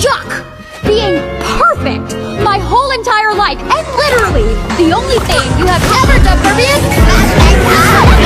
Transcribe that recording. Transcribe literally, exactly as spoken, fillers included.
stuck being perfect my whole entire life, and literally the only thing you have ever done for me is smash my car.